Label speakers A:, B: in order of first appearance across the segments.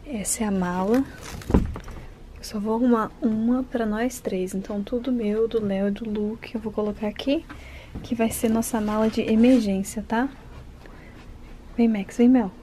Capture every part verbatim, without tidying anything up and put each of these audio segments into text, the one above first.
A: Essa é a mala. Eu só vou arrumar uma pra nós três. Então tudo meu, do Léo e do Luke, eu vou colocar aqui. Que vai ser nossa mala de emergência, tá? Vem, Max, vem, Mel.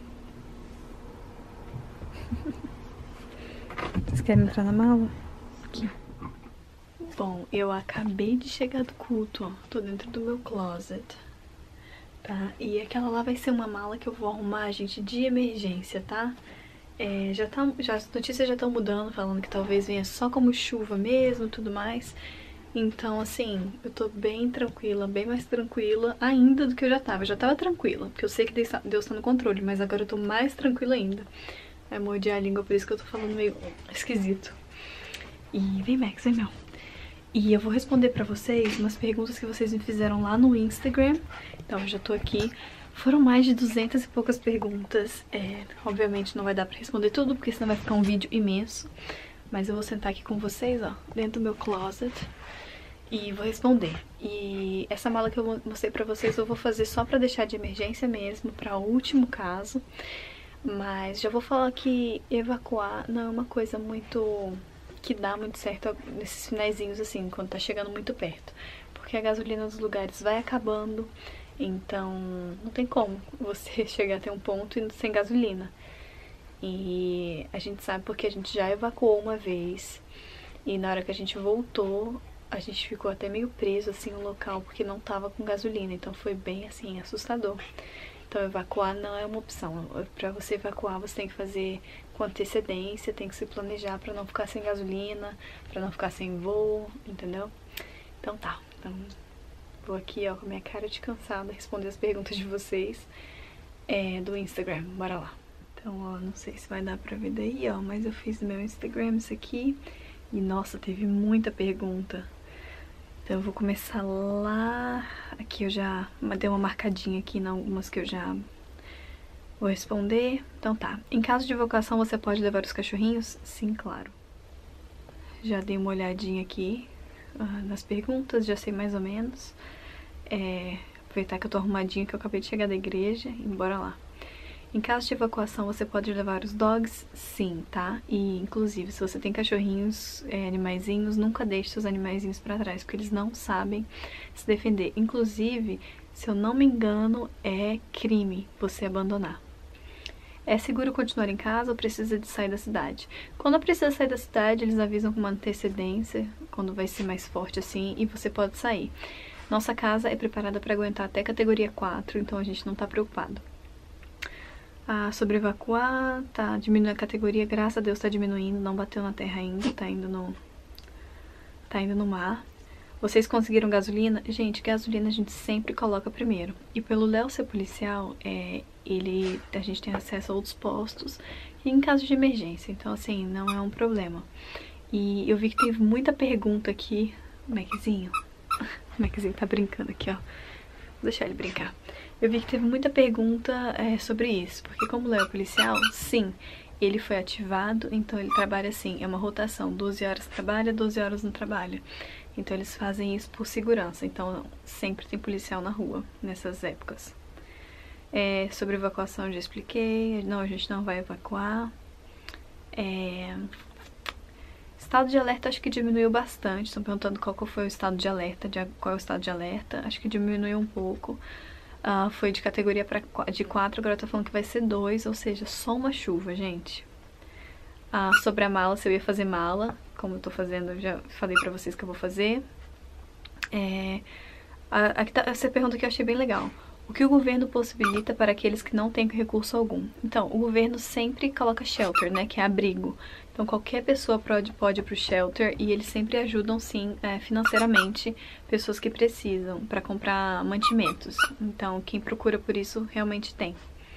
A: Vocês querem entrar na mala? Aqui. Bom, eu acabei de chegar do culto, ó. Tô dentro do meu closet. Tá? E aquela lá vai ser uma mala que eu vou arrumar, gente, de emergência, tá? É, já tá, já, as notícias já estão mudando, falando que talvez venha só como chuva mesmo e tudo mais. Então, assim, eu tô bem tranquila, bem mais tranquila ainda do que eu já tava. Eu já tava tranquila, porque eu sei que Deus tá no controle, mas agora eu tô mais tranquila ainda. Vai morder a língua, por isso que eu tô falando meio esquisito. E vem, Max, vem, Mel. E eu vou responder pra vocês umas perguntas que vocês me fizeram lá no Instagram. Então, eu já tô aqui. Foram mais de duzentas e poucas perguntas. É, obviamente não vai dar pra responder tudo, porque senão vai ficar um vídeo imenso. Mas eu vou sentar aqui com vocês, ó, dentro do meu closet. E vou responder. E essa mala que eu mostrei pra vocês eu vou fazer só pra deixar de emergência mesmo, pra último caso. Mas já vou falar que evacuar não é uma coisa muito... que dá muito certo nesses finaizinhos assim, quando tá chegando muito perto. Porque a gasolina dos lugares vai acabando, então não tem como você chegar até um ponto e sem gasolina. E a gente sabe porque a gente já evacuou uma vez, e na hora que a gente voltou, a gente ficou até meio preso assim no local, porque não tava com gasolina, então foi bem assim, assustador. Então evacuar não é uma opção. Pra você evacuar você tem que fazer com antecedência, tem que se planejar pra não ficar sem gasolina, pra não ficar sem voo, entendeu? Então tá, então vou aqui ó com a minha cara de cansada responder as perguntas de vocês é, do Instagram, bora lá. Então ó, não sei se vai dar pra ver daí ó, mas eu fiz no meu Instagram isso aqui e nossa, teve muita pergunta. Então eu vou começar lá, aqui eu já dei uma marcadinha aqui em algumas que eu já vou responder. Então tá, em caso de evacuação você pode levar os cachorrinhos? Sim, claro. Já dei uma olhadinha aqui uh, nas perguntas, já sei mais ou menos. É, aproveitar que eu tô arrumadinha, que eu acabei de chegar da igreja e bora lá. Em caso de evacuação, você pode levar os dogs? Sim, tá? E, inclusive, se você tem cachorrinhos, é, animaizinhos, nunca deixe seus animaizinhos pra trás, porque eles não sabem se defender. Inclusive, se eu não me engano, é crime você abandonar. É seguro continuar em casa ou precisa de sair da cidade? Quando precisa sair da cidade, eles avisam com uma antecedência, quando vai ser mais forte assim, e você pode sair. Nossa casa é preparada para aguentar até categoria quatro, então a gente não tá preocupado. Ah, sobre evacuar, tá diminuindo a categoria, graças a Deus tá diminuindo, não bateu na terra ainda, tá indo no, tá indo no mar. Vocês conseguiram gasolina? Gente, gasolina a gente sempre coloca primeiro. E pelo Léo ser policial, é, ele, a gente tem acesso a outros postos e em caso de emergência, então assim, não é um problema. E eu vi que teve muita pergunta aqui, o Maczinho, o Maczinho tá brincando aqui, ó. Vou deixar ele brincar. Eu vi que teve muita pergunta é, sobre isso, porque como o Léo é policial, sim, ele foi ativado, então ele trabalha assim, é uma rotação, doze horas trabalha, doze horas não trabalha. Então eles fazem isso por segurança, então sempre tem policial na rua nessas épocas. É, sobre evacuação eu já expliquei, não, a gente não vai evacuar. É... Estado de alerta acho que diminuiu bastante, estão perguntando qual foi o estado de alerta, de, qual é o estado de alerta, acho que diminuiu um pouco. Uh, foi de categoria pra, de quatro, agora tá falando que vai ser dois, ou seja, só uma chuva, gente. Uh, sobre a mala, se eu ia fazer mala, como eu tô fazendo, eu já falei pra vocês que eu vou fazer. É, aqui tá, essa pergunta que eu achei bem legal. O que o governo possibilita para aqueles que não têm recurso algum? Então, o governo sempre coloca shelter, né, que é abrigo. Então, qualquer pessoa pode, pode ir pro shelter e eles sempre ajudam, sim, é, financeiramente, pessoas que precisam para comprar mantimentos. Então, quem procura por isso realmente tem.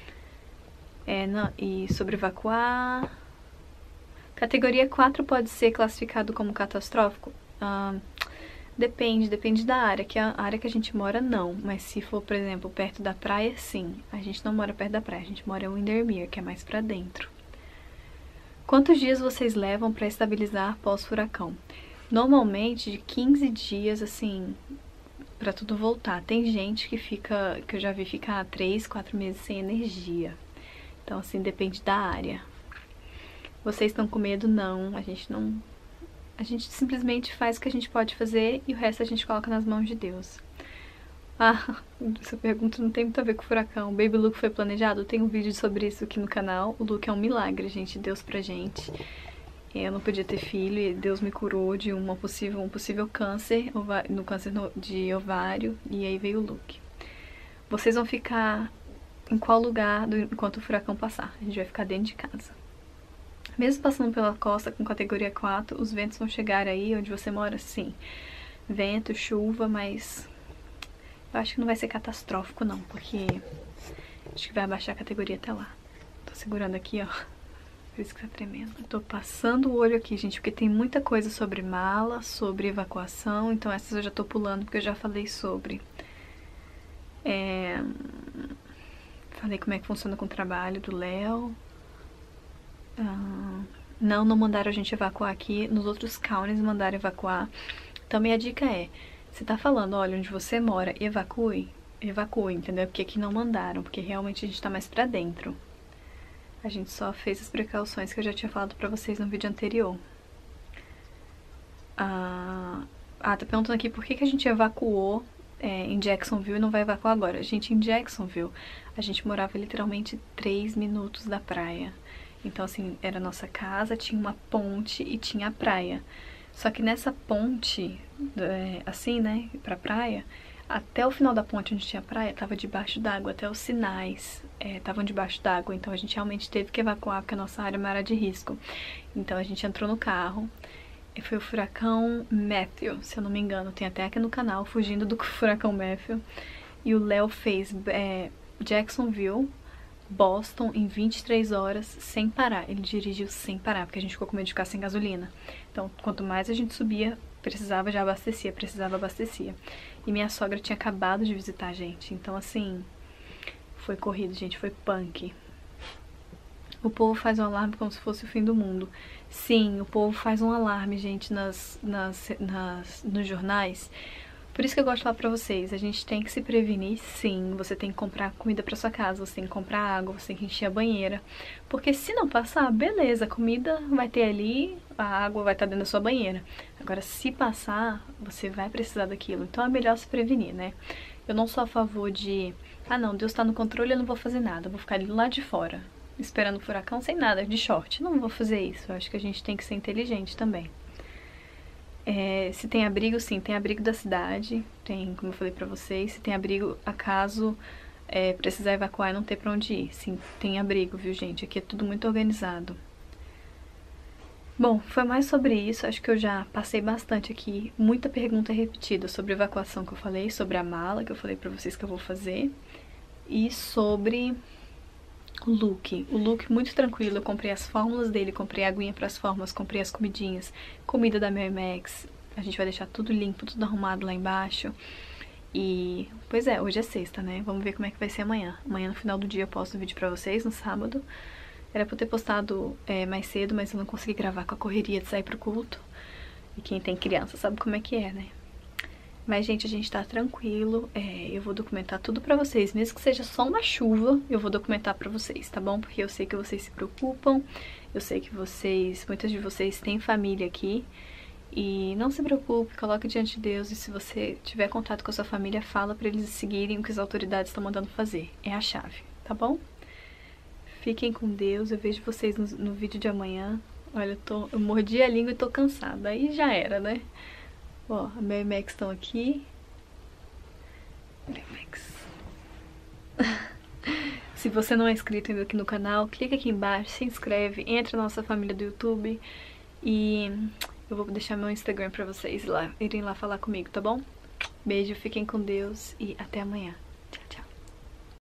A: É, não, e sobre evacuar... Categoria quatro pode ser classificado como catastrófico? Ah, depende, depende da área. Que a área que a gente mora, não. Mas se for, por exemplo, perto da praia, sim. A gente não mora perto da praia, a gente mora em Windermere, que é mais pra dentro. Quantos dias vocês levam para estabilizar pós-furacão? Normalmente de quinze dias, assim, para tudo voltar. Tem gente que fica, que eu já vi ficar três, quatro meses sem energia. Então, assim, depende da área. Vocês estão com medo? Não, a gente não... A gente simplesmente faz o que a gente pode fazer e o resto a gente coloca nas mãos de Deus. Ah, essa pergunta não tem muito a ver com o furacão. O Baby Luke foi planejado? Tem um vídeo sobre isso aqui no canal. O Luke é um milagre, gente, Deus pra gente. Eu não podia ter filho e Deus me curou de uma possível, um possível câncer, no câncer de ovário, e aí veio o Luke. Vocês vão ficar em qual lugar do, enquanto o furacão passar? A gente vai ficar dentro de casa. Mesmo passando pela costa com categoria quatro, os ventos vão chegar aí onde você mora? Sim. Vento, chuva, mas eu acho que não vai ser catastrófico não, porque acho que vai abaixar a categoria até lá. Tô segurando aqui, ó. Por isso que tá tremendo. Eu tô passando o olho aqui, gente, porque tem muita coisa sobre mala, sobre evacuação, então essas eu já tô pulando porque eu já falei sobre. É... Falei como é que funciona com o trabalho do Léo. Ah, não, não mandaram a gente evacuar aqui. Nos outros counties mandaram evacuar. Então minha dica é, você tá falando, olha, onde você mora, evacue, evacue, entendeu? Porque aqui não mandaram, porque realmente a gente tá mais pra dentro. A gente só fez as precauções que eu já tinha falado pra vocês no vídeo anterior. Ah, ah tá perguntando aqui por que, que a gente evacuou é, em Jacksonville e não vai evacuar agora. Gente, em Jacksonville, a gente morava literalmente três minutos da praia. Então, assim, era a nossa casa, tinha uma ponte e tinha a praia. Só que nessa ponte, é, assim, né, pra praia, até o final da ponte onde tinha praia, tava debaixo d'água, até os sinais estavam é, debaixo d'água, então a gente realmente teve que evacuar porque a nossa área é uma área de risco. Então a gente entrou no carro, e foi o furacão Matthew, se eu não me engano, tem até aqui no canal, fugindo do furacão Matthew, e o Léo fez é, Jacksonville, Boston em vinte e três horas sem parar, ele dirigiu sem parar, porque a gente ficou com medo de ficar sem gasolina. Então, quanto mais a gente subia, precisava já abastecia, precisava abastecia. E minha sogra tinha acabado de visitar a gente, então assim, foi corrido, gente, foi punk. O povo faz um alarme como se fosse o fim do mundo. Sim, o povo faz um alarme, gente, nas, nas, nas, nos jornais. Por isso que eu gosto de falar pra vocês, a gente tem que se prevenir, sim. Você tem que comprar comida pra sua casa, você tem que comprar água, você tem que encher a banheira. Porque se não passar, beleza, a comida vai ter ali, a água vai estar dentro da sua banheira. Agora, se passar, você vai precisar daquilo. Então é melhor se prevenir, né? Eu não sou a favor de, ah não, Deus tá no controle, eu não vou fazer nada, eu vou ficar ali lá de fora, esperando o furacão sem nada, de short. Não vou fazer isso, eu acho que a gente tem que ser inteligente também. É, se tem abrigo, sim, tem abrigo da cidade, tem, como eu falei pra vocês, se tem abrigo acaso é, precisar evacuar e não ter pra onde ir. Sim, tem abrigo, viu, gente? Aqui é tudo muito organizado. Bom, foi mais sobre isso, acho que eu já passei bastante aqui, muita pergunta repetida sobre evacuação que eu falei, sobre a mala que eu falei pra vocês que eu vou fazer, e sobre o look. O look muito tranquilo, eu comprei as fórmulas dele, comprei a aguinha pras fórmulas, comprei as comidinhas, comida da Mary Max, a gente vai deixar tudo limpo, tudo arrumado lá embaixo. E, pois é, hoje é sexta, né? Vamos ver como é que vai ser amanhã. Amanhã no final do dia eu posto um vídeo pra vocês, no sábado. Era pra eu ter postado é, mais cedo, mas eu não consegui gravar com a correria de sair pro culto. E quem tem criança sabe como é que é, né? Mas, gente, a gente tá tranquilo, é, eu vou documentar tudo pra vocês, mesmo que seja só uma chuva, eu vou documentar pra vocês, tá bom? Porque eu sei que vocês se preocupam, eu sei que vocês, muitas de vocês têm família aqui, e não se preocupe, coloque diante de Deus, e se você tiver contato com a sua família, fala pra eles seguirem o que as autoridades estão mandando fazer, é a chave, tá bom? Fiquem com Deus, eu vejo vocês no, no vídeo de amanhã. Olha, eu, tô, eu mordi a língua e tô cansada, aí já era, né? Ó, a Mary Max estão aqui. Mary Max. Se você não é inscrito ainda aqui no canal, clica aqui embaixo, se inscreve, entra na nossa família do YouTube. E eu vou deixar meu Instagram pra vocês lá, irem lá falar comigo, tá bom? Beijo, fiquem com Deus e até amanhã.